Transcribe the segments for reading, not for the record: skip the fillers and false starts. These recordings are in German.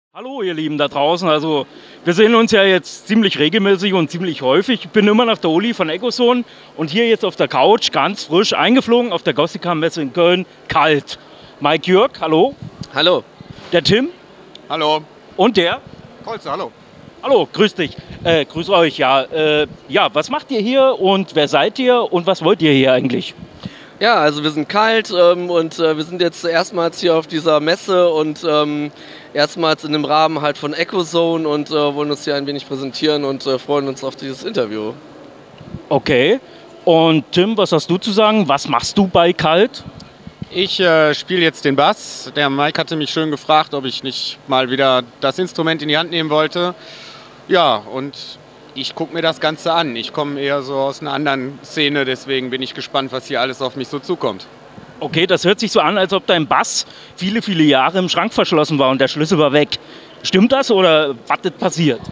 Hallo ihr Lieben da draußen, also wir sehen uns ja jetzt ziemlich regelmäßig und ziemlich häufig. Ich bin immer noch der Uli von Ecozone und hier jetzt auf der Couch, ganz frisch eingeflogen auf der Gossika-Messe in Köln, kalt. Mike Jörg, hallo. Hallo. Der Tim. Hallo. Und der? Kolze, hallo. Hallo, grüß dich. Grüß euch, ja. Was macht ihr hier und wer seid ihr und was wollt ihr hier eigentlich? Ja, also wir sind kalt und wir sind jetzt erstmals hier auf dieser Messe und erstmals in dem Rahmen halt von Ecozone und wollen uns hier ein wenig präsentieren und freuen uns auf dieses Interview. Okay. Und Tim, was hast du zu sagen? Was machst du bei Kalt? Ich spiele jetzt den Bass. Der Mike hatte mich schön gefragt, ob ich nicht mal wieder das Instrument in die Hand nehmen wollte. Ja, und ich gucke mir das Ganze an. Ich komme eher so aus einer anderen Szene, deswegen bin ich gespannt, was hier alles auf mich so zukommt. Okay, das hört sich so an, als ob dein Bass viele, viele Jahre im Schrank verschlossen war und der Schlüssel war weg. Stimmt das oder was ist passiert?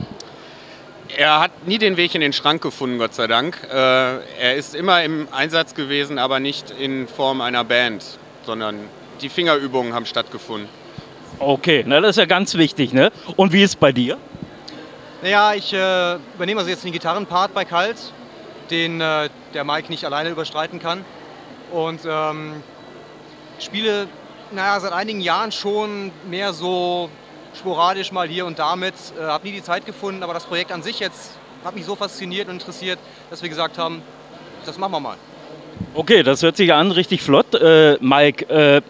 Er hat nie den Weg in den Schrank gefunden, Gott sei Dank. Er ist immer im Einsatz gewesen, aber nicht in Form einer Band, sondern die Fingerübungen haben stattgefunden. Okay, na, das ist ja ganz wichtig, ne? Und wie ist es bei dir? Naja, ich übernehme also jetzt den Gitarrenpart bei Kalt, den der Mike nicht alleine überstreiten kann. Und spiele seit einigen Jahren schon mehr so sporadisch mal hier und damit. Habe nie die Zeit gefunden, aber das Projekt an sich jetzt hat mich so fasziniert und interessiert, dass wir gesagt haben, das machen wir mal. Okay, das hört sich an, richtig flott. Mike,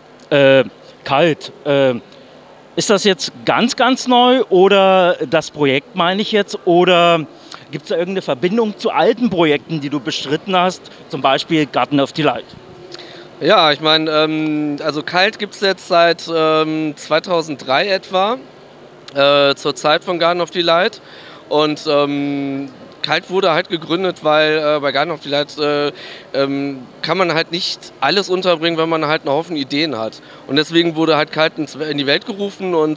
Kalt. Ist das jetzt ganz, ganz neu oder das Projekt meine ich jetzt? Oder gibt es da irgendeine Verbindung zu alten Projekten, die du bestritten hast? Zum Beispiel Garden of Delight. Ja, ich meine, also Kalt gibt es jetzt seit 2003 etwa, zur Zeit von Garden of Delight. Und Kalt wurde halt gegründet, weil bei Garden of Delight kann man halt nicht alles unterbringen, wenn man halt einen Haufen Ideen hat. Und deswegen wurde halt Kalt in die Welt gerufen und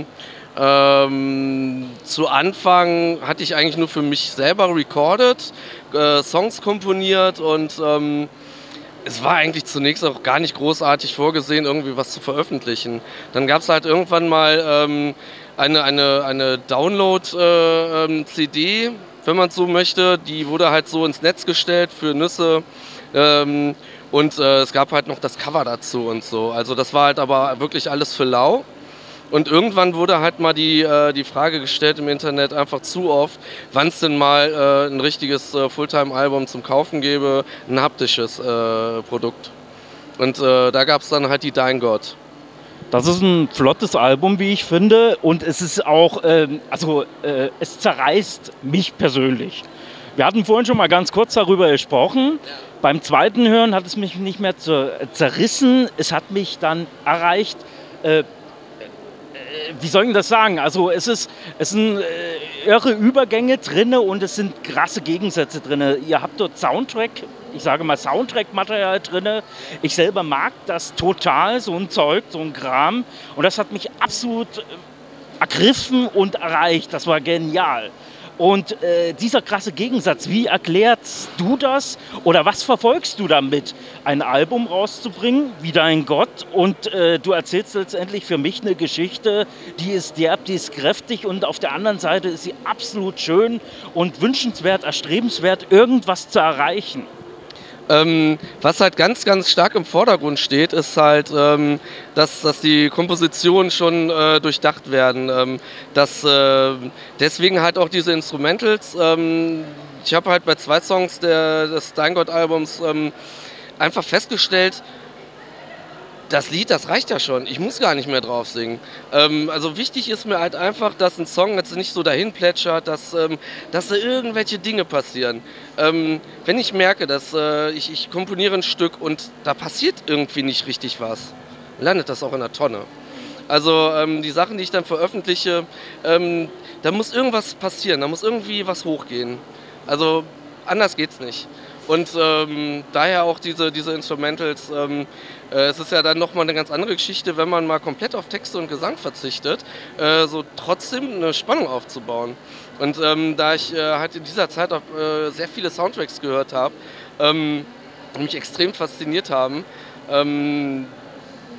zu Anfang hatte ich eigentlich nur für mich selber recorded, Songs komponiert und es war eigentlich zunächst auch gar nicht großartig vorgesehen, irgendwie was zu veröffentlichen. Dann gab es halt irgendwann mal eine Download-CD, wenn man es so möchte. Die wurde halt so ins Netz gestellt für Nüsse und es gab halt noch das Cover dazu und so. Also das war halt aber wirklich alles für lau. Und irgendwann wurde halt mal die Frage gestellt im Internet einfach zu oft, wann es denn mal ein richtiges Fulltime-Album zum Kaufen gäbe, ein haptisches Produkt. Und da gab es dann halt die Dein Gott. Das ist ein flottes Album, wie ich finde. Und es ist auch, es zerreißt mich persönlich. Wir hatten vorhin schon mal ganz kurz darüber gesprochen. Ja. Beim zweiten Hören hat es mich nicht mehr zerrissen. Es hat mich dann erreicht. Wie soll ich das sagen? Also es sind irre Übergänge drin und es sind krasse Gegensätze drin. Ihr habt dort Soundtrack-Material drin. Ich selber mag das total, so ein Zeug, so ein Kram. Und das hat mich absolut ergriffen und erreicht. Das war genial. Und dieser krasse Gegensatz, wie erklärst du das oder was verfolgst du damit, ein Album rauszubringen, wie Dein Gott und du erzählst letztendlich für mich eine Geschichte, die ist derb, die ist kräftig und auf der anderen Seite ist sie absolut schön und wünschenswert, erstrebenswert, irgendwas zu erreichen. Was halt ganz, ganz stark im Vordergrund steht, ist halt, dass die Kompositionen schon durchdacht werden. Dass deswegen halt auch diese Instrumentals. Ich habe halt bei 2 Songs des Dein Gott-Albums einfach festgestellt, das Lied, das reicht ja schon. Ich muss gar nicht mehr drauf singen. Also wichtig ist mir halt einfach, dass ein Song jetzt nicht so dahin plätschert, dass da irgendwelche Dinge passieren. Wenn ich merke, dass ich komponiere ein Stück und da passiert irgendwie nicht richtig was, landet das auch in der Tonne. Also die Sachen, die ich dann veröffentliche, da muss irgendwas passieren, da muss irgendwie was hochgehen. Also anders geht's nicht. Und daher auch diese Instrumentals, es ist ja dann nochmal eine ganz andere Geschichte, wenn man mal komplett auf Texte und Gesang verzichtet, so trotzdem eine Spannung aufzubauen. Und da ich halt in dieser Zeit auch sehr viele Soundtracks gehört habe, die mich extrem fasziniert haben,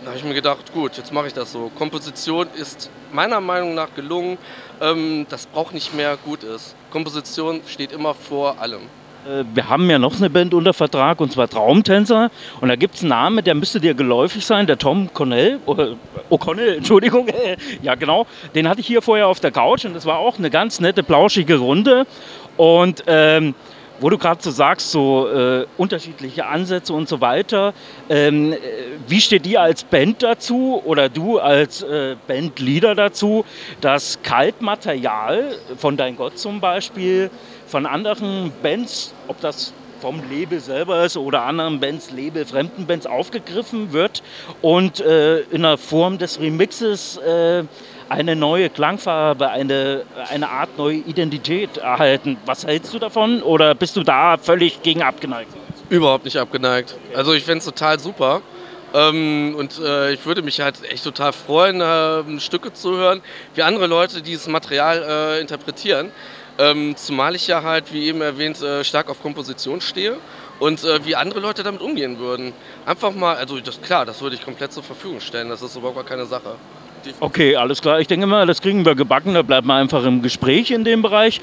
Da habe ich mir gedacht, gut, jetzt mache ich das so. Komposition ist meiner Meinung nach gelungen. Das braucht nicht mehr gut ist. Komposition steht immer vor allem. Wir haben ja noch eine Band unter Vertrag, und zwar Traumtänzer. Und da gibt es einen Namen, der müsste dir geläufig sein, der Tom Connell. O'Connell, Entschuldigung. Ja, genau. Den hatte ich hier vorher auf der Couch und das war auch eine ganz nette, plauschige Runde. Und wo du gerade so sagst, so unterschiedliche Ansätze und so weiter. Wie steht ihr als Band dazu oder du als Bandleader dazu, dass Kaltmaterial von Dein Gott zum Beispiel von anderen Bands, ob das vom Label selber ist oder anderen Bands, Label, fremden Bands aufgegriffen wird und in der Form des Remixes eine neue Klangfarbe, eine Art neue Identität erhalten. Was hältst du davon oder bist du da völlig gegen abgeneigt? Überhaupt nicht abgeneigt. Also ich fände es total super. Ich würde mich halt echt total freuen, Stücke zu hören, wie andere Leute dieses Material interpretieren. Zumal ich ja halt, wie eben erwähnt, stark auf Komposition stehe und wie andere Leute damit umgehen würden. Einfach mal, also das würde ich komplett zur Verfügung stellen, das ist überhaupt gar keine Sache. Okay, alles klar. Ich denke mal, das kriegen wir gebacken, da bleibt man einfach im Gespräch in dem Bereich.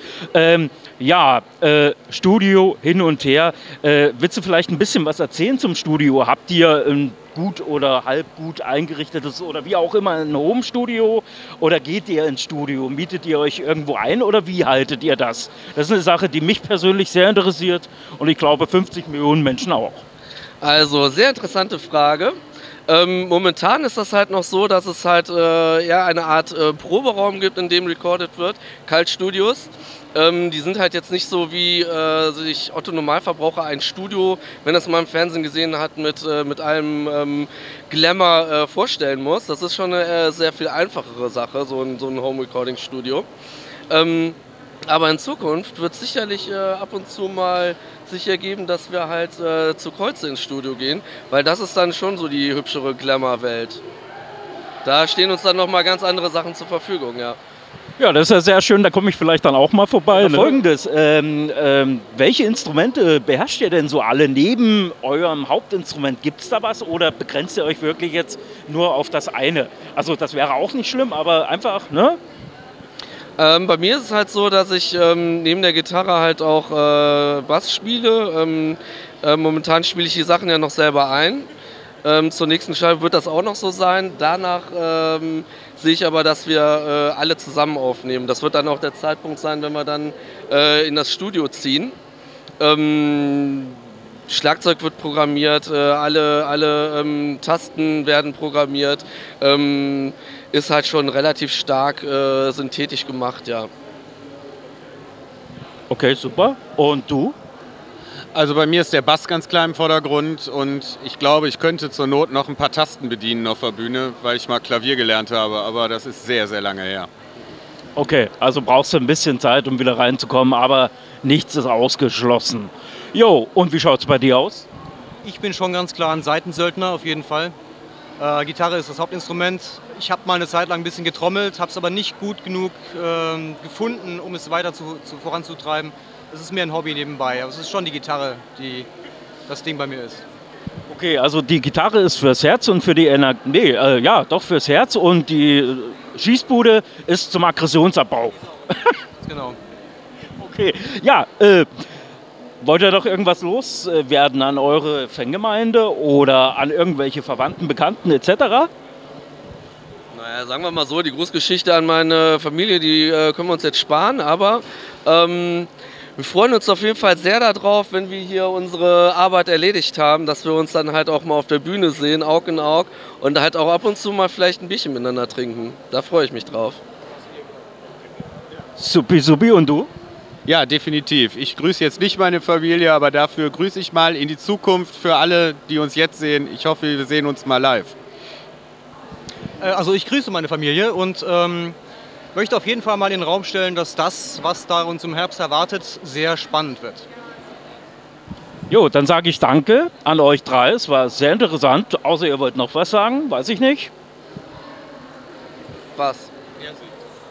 Studio hin und her. Willst du vielleicht ein bisschen was erzählen zum Studio? Habt ihr ein gut oder halb gut eingerichtetes oder wie auch immer ein Home-Studio oder geht ihr ins Studio? Mietet ihr euch irgendwo ein oder wie haltet ihr das? Das ist eine Sache, die mich persönlich sehr interessiert und ich glaube 50 Millionen Menschen auch. Also, sehr interessante Frage. Momentan ist das halt noch so, dass es halt eine Art Proberaum gibt, in dem recorded wird, Kaltstudios. Die sind halt jetzt nicht so wie sich Otto Normalverbraucher ein Studio, wenn das mal im Fernsehen gesehen hat, mit allem Glamour vorstellen muss. Das ist schon eine sehr viel einfachere Sache, so ein Home-Recording-Studio. Aber in Zukunft wird es sicherlich ab und zu mal sich ergeben, dass wir halt zu Kreuze ins Studio gehen, weil das ist dann schon so die hübschere Glamour-Welt. Da stehen uns dann nochmal ganz andere Sachen zur Verfügung, ja. Ja, das ist ja sehr schön, da komme ich vielleicht dann auch mal vorbei. Ne? Folgendes, welche Instrumente beherrscht ihr denn so alle neben eurem Hauptinstrument? Gibt es da was oder begrenzt ihr euch wirklich jetzt nur auf das eine? Also das wäre auch nicht schlimm, aber einfach, ne? Bei mir ist es halt so, dass ich neben der Gitarre halt auch Bass spiele. Momentan spiele ich die Sachen ja noch selber ein. Zur nächsten Scheibe wird das auch noch so sein. Danach sehe ich aber, dass wir alle zusammen aufnehmen. Das wird dann auch der Zeitpunkt sein, wenn wir dann in das Studio ziehen. Schlagzeug wird programmiert, alle Tasten werden programmiert. Ist halt schon relativ stark synthetisch gemacht, ja. Okay, super. Und du? Also bei mir ist der Bass ganz klar im Vordergrund und ich glaube, ich könnte zur Not noch ein paar Tasten bedienen auf der Bühne, weil ich mal Klavier gelernt habe, aber das ist sehr, sehr lange her. Okay, also brauchst du ein bisschen Zeit, um wieder reinzukommen, aber nichts ist ausgeschlossen. Jo, und wie schaut es bei dir aus? Ich bin schon ganz klar ein Seitensöldner, auf jeden Fall. Gitarre ist das Hauptinstrument. Ich habe mal eine Zeit lang ein bisschen getrommelt, habe es aber nicht gut genug gefunden, um es weiter voranzutreiben. Es ist mehr ein Hobby nebenbei, aber es ist schon die Gitarre, die das Ding bei mir ist. Okay, also die Gitarre ist fürs Herz und für die fürs Herz und die Schießbude ist zum Aggressionsabbau. Genau. Okay, ja, wollt ihr doch irgendwas loswerden an eure Fangemeinde oder an irgendwelche Verwandten, Bekannten etc.? Naja, sagen wir mal so, die Grußgeschichte an meine Familie, die können wir uns jetzt sparen, aber wir freuen uns auf jeden Fall sehr darauf, wenn wir hier unsere Arbeit erledigt haben, dass wir uns dann halt auch mal auf der Bühne sehen, Aug in Aug und halt auch ab und zu mal vielleicht ein Bierchen miteinander trinken. Da freue ich mich drauf. Supi, und du? Ja, definitiv. Ich grüße jetzt nicht meine Familie, aber dafür grüße ich mal in die Zukunft für alle, die uns jetzt sehen. Ich hoffe, wir sehen uns mal live. Also ich grüße meine Familie und möchte auf jeden Fall mal in den Raum stellen, dass das, was da uns im Herbst erwartet, sehr spannend wird. Jo, dann sage ich danke an euch drei. Es war sehr interessant. Außer ihr wollt noch was sagen, weiß ich nicht. Was?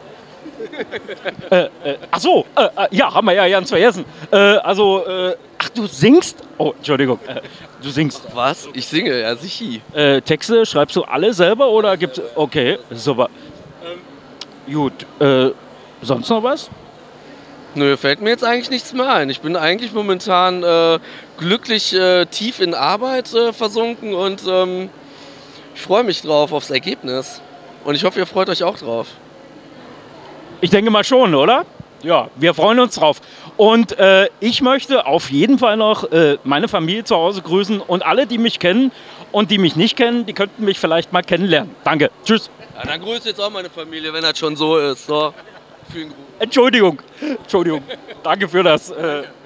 Ja, haben wir ja ganz vergessen. du singst? Oh, Entschuldigung. Du singst. Was? Ich singe, ja, sicher. Texte schreibst du alle selber oder gibt's. Okay, super. Gut. Sonst noch was? Nö, fällt mir jetzt eigentlich nichts mehr ein. Ich bin eigentlich momentan glücklich tief in Arbeit versunken und ich freue mich drauf aufs Ergebnis. Und ich hoffe, ihr freut euch auch drauf. Ich denke mal schon, oder? Ja, wir freuen uns drauf. Und ich möchte auf jeden Fall noch meine Familie zu Hause grüßen und alle, die mich kennen und die mich nicht kennen, die könnten mich vielleicht mal kennenlernen. Danke. Tschüss. Ja, dann grüße jetzt auch meine Familie, wenn das schon so ist. So, vielen Gruß. Entschuldigung. Danke für das.